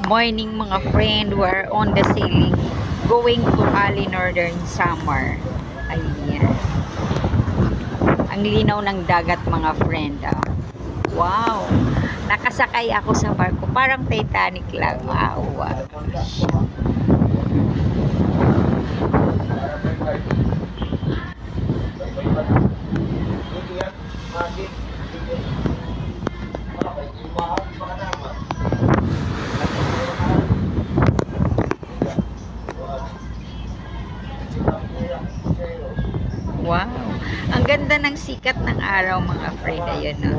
morning mga friend. We're on the sailing going to Ali Northern Samar. Ayan. Ang linaw ng dagat mga friend. Wow. Nakasakay ako sa barko. Parang Titanic lang. Wow. Wow. Ang ganda ng sikat ng araw mga friend. Ayan na.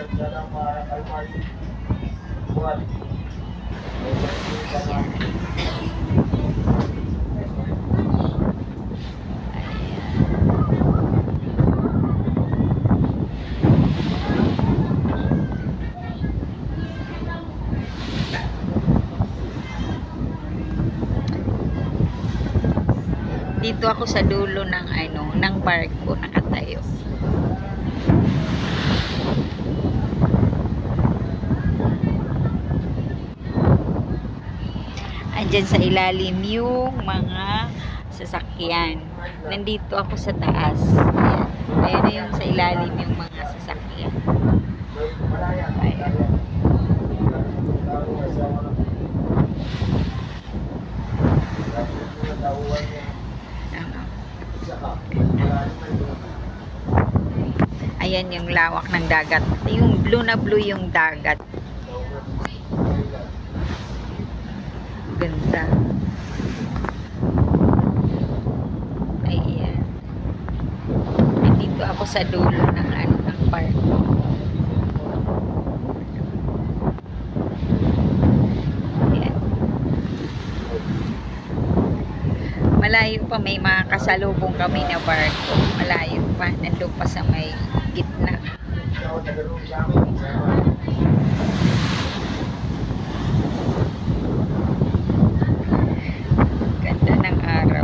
Dito ako sa dulo ng ng barko nakatayo. Andyan sa ilalim yung mga sasakyan. Nandito ako sa taas. Ayan. Ayan na yung sa ilalim yung mga sasakyan. Ayan. Ayan yung lawak ng dagat. Yung blue na blue yung dagat. Ganda. Ayan. Nandito ako sa dulo ng ng park. Ayan. Malayo pa, may mga kasalubong kami na barko. Malayo pa. Nandun pa sa may gitna. Ganda ng araw.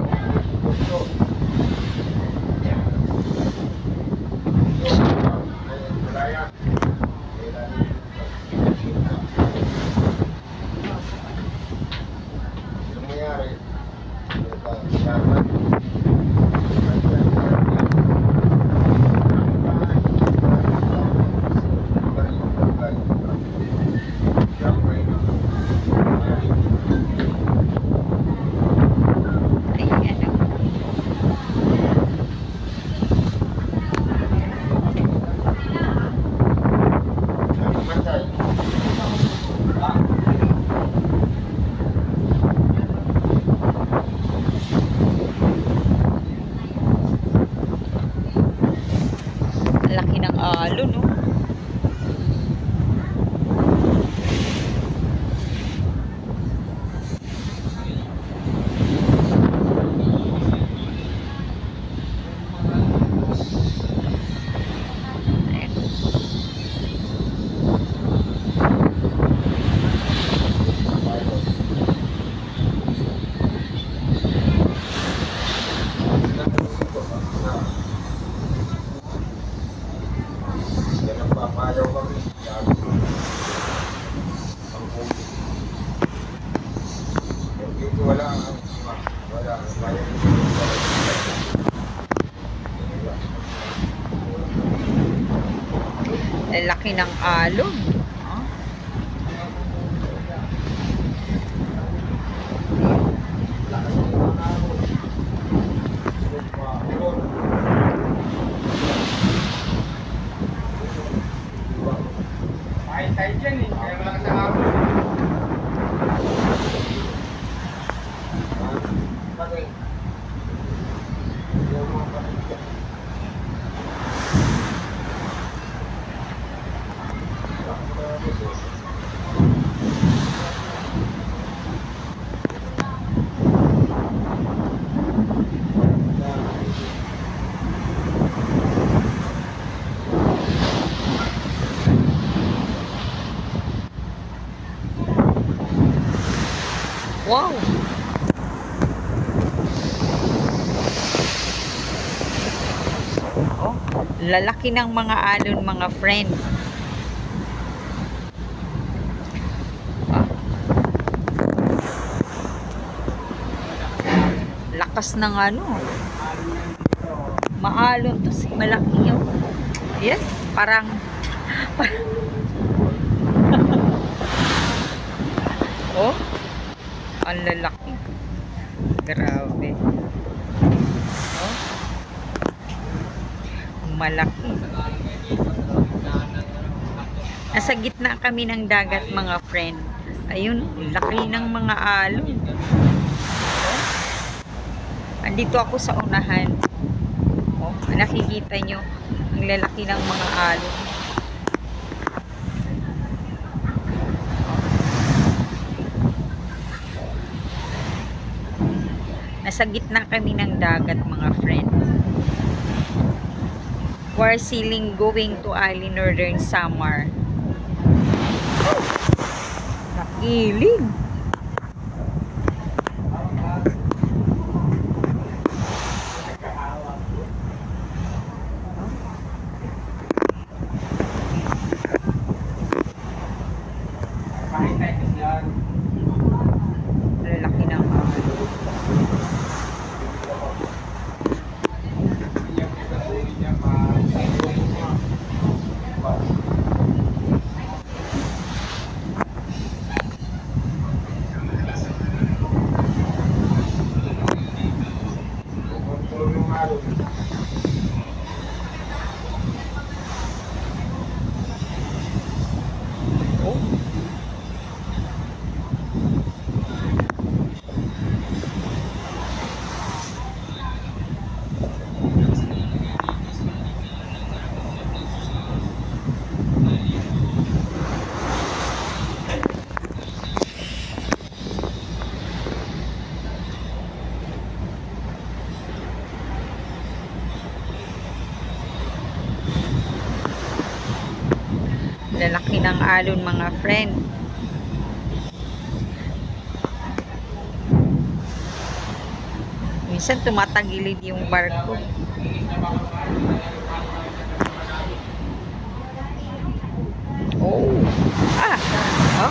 Laki ng alon, no? Laki ng alon. Wow! Oh, lalaki ng mga alon mga friend. lakas ng ano. Maalon to, malaki yun. Yes, parang oh, ang lalaki. Grabe. Oh, malaki. Nasa gitna kami ng dagat, mga friend. Ayun, laki ng mga alon. Oh, andito ako sa unahan. Oh, nakikita nyo ang lalaki ng mga alon. Nasa gitna kami ng dagat, mga friend. We're sailing going to Ali Northern Samar. Nakilig. Lalaki ng lalaki ng alon, mga friend. Minsan tumatagilid yung barko. Oh. Ah. Oh.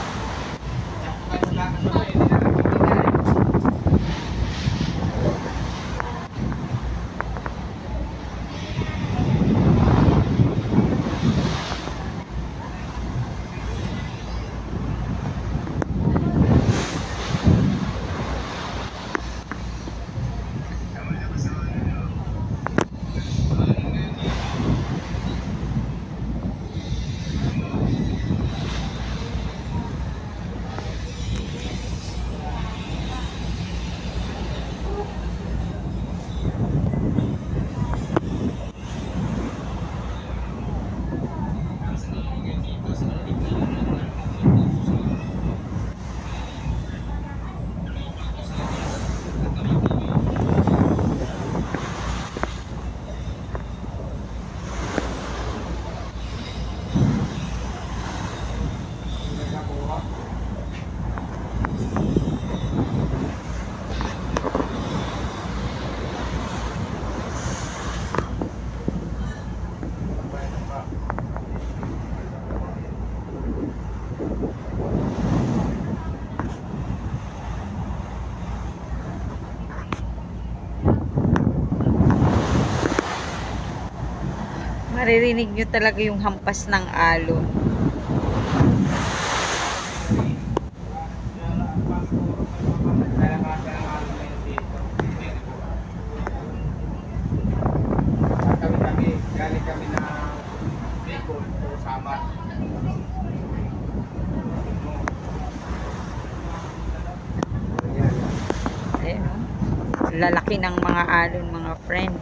Maririnig nyo talaga yung hampas ng alon. Galing kami na Bicol o Samar. Ayan, oh. Lalaki ng mga alon, mga friend.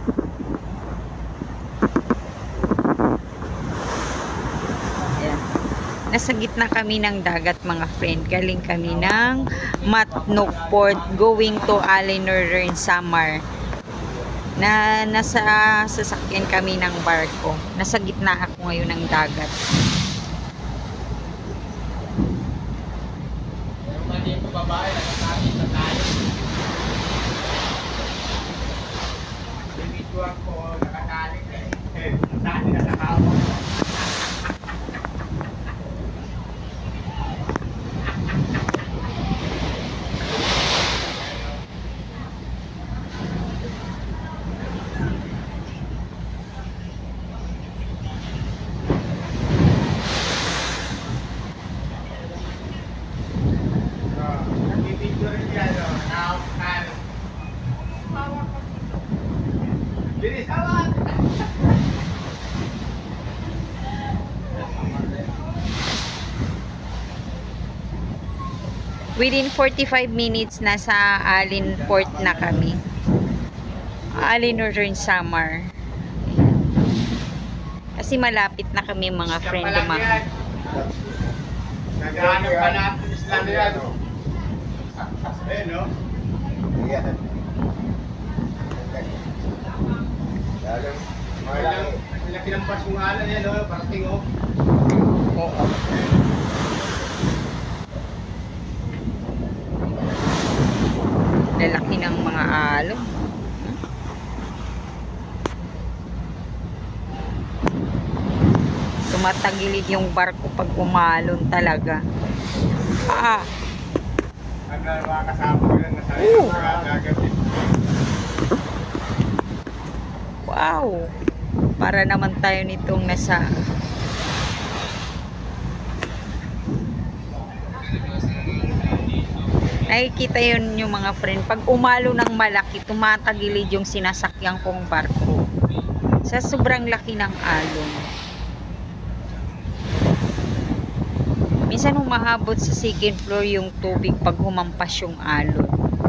Ayan. Nasa gitna kami ng dagat, mga friend. Galing kami ng Matnok Port going to Ali Northern Samar. Na nasa sasakyan kami ng barko. Nasa gitna ako ngayon ng dagat. Mali ko babae, nagsasabi sa tayo. Bibituan ko, nakatali eh. Nakatali na sa kapo. Bilis awan! Within 45 minutes, nasa Alin Port na kami. Alin Northern Samar. Kasi malapit na kami mga friend mga. Naghahanap pa natin Islam yan. Eh, no? Yan. Malaki ng pasungalan yan, no? Parating, oh. Oo. Lalaki ng mga alon. Tumatagilid yung barko pag umalon talaga. Ah, Ang mga kasama ko yan, nasa Oo. gagatin. wow. Para naman tayo nitong nasa nakikita yun yung mga friend. Pag umalo ng malaki, tumatagilid yung sinasakyan kong barko. Sa sobrang laki ng alon. Minsan humahabot sa second floor yung tubig pag humampas yung alon.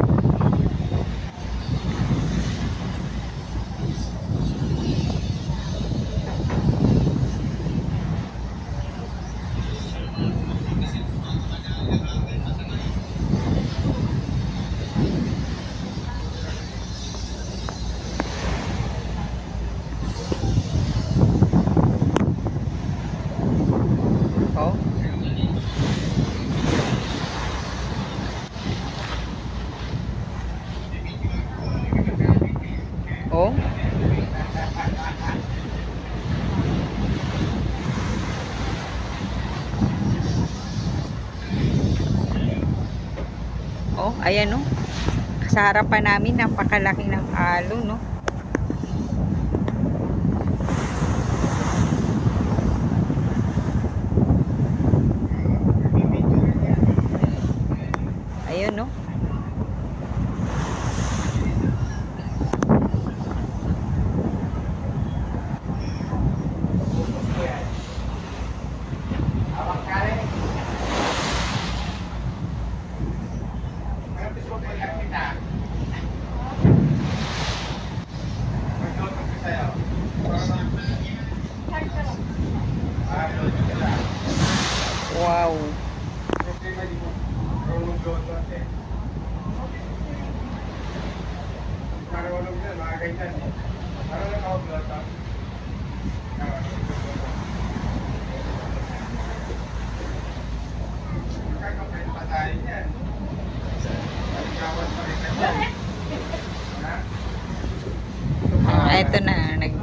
Oh. Oh. Oh, ayan oh. Sa harapan namin napakalaki ng alon, no. Ayun, no. Abang kare. Ano gusto mo pala kita? Mag-load ko sa'yo. Mag-load ko sa'yo. Wow. Problema di mo. Mag-load ko sa'yo. Marunong na, mga ganyan. Marunong ako mag-load ko. Kakapit pa tayo niyan. Gawat pa rin tayo. Ha? Ito na nag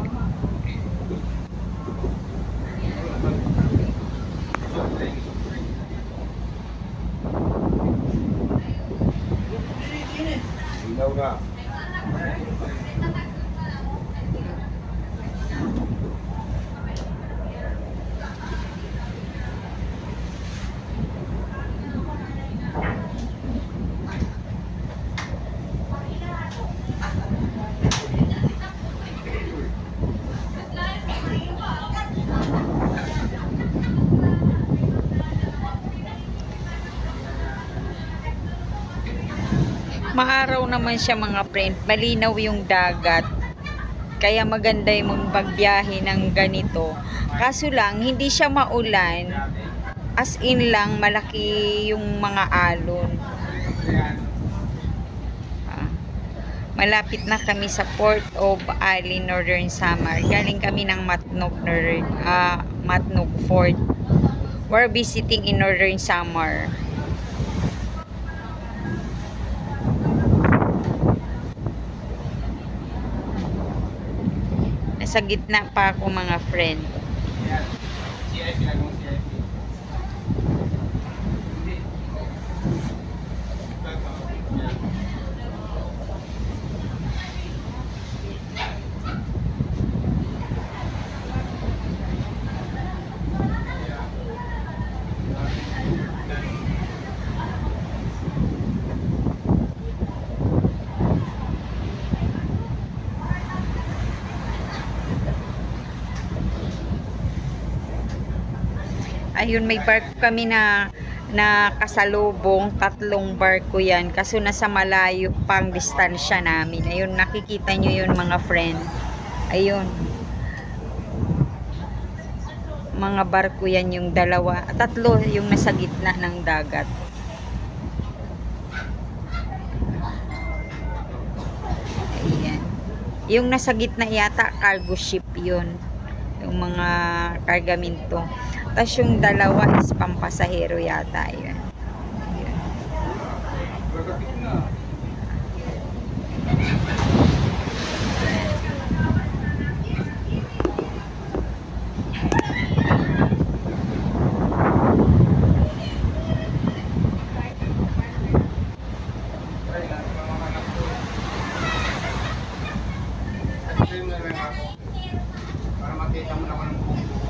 Ilaw na. maaraw naman siya mga friend. Malinaw yung dagat. Kaya maganda yung magbiyahe ng ganito. Kaso lang, hindi siya maulan. As in lang, malaki yung mga alon. Ah, malapit na kami sa Port of Alin, Northern Samar. Galing kami ng Matnog Fort. We're visiting in Northern Samar. Nasa gitna pa ako mga friend. Yan. CIP lang yung CIP. Hindi. Ayun, may barko kami na kasalubong, 3 barko yan. Kaso nasa malayo pang distansya namin. Ayun, nakikita nyo yun mga friend. Ayun. Mga barko yan yung 2, 3 yung nasa gitna ng dagat. Ayan. Yung nasa gitna yata, cargo ship yun. Yung mga kargamento. Tapos yung 2 is pampasahero yata yun. Ayan. Para makita mo naman ang buong buo.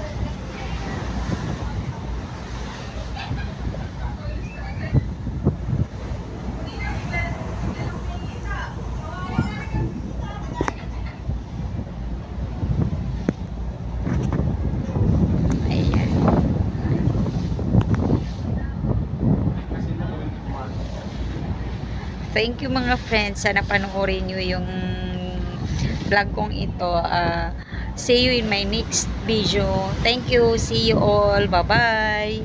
Ayan. Thank you mga friends. Sana panoorin nyo yung vlog kong ito. See you in my next video. Thank you. See you all. Bye-bye.